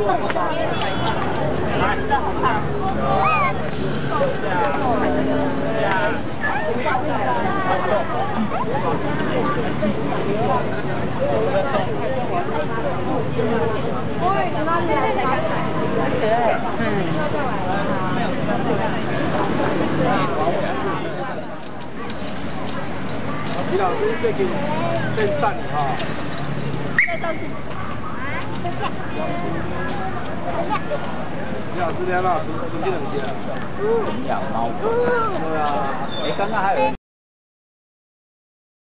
李老师最近更善哈。 在造型。在下。 李老师，你要不要出去两家？养猫。对啊。哎，刚刚还有人。